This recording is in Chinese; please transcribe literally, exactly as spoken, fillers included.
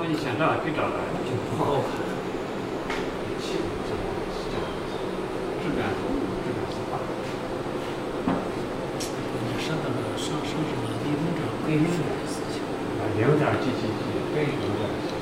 果你想找可以找来， 就不好看。 气质是这样，质感质感是大。 你说到了上上升了理论上归属的事情。 啊，零点几几几归属的。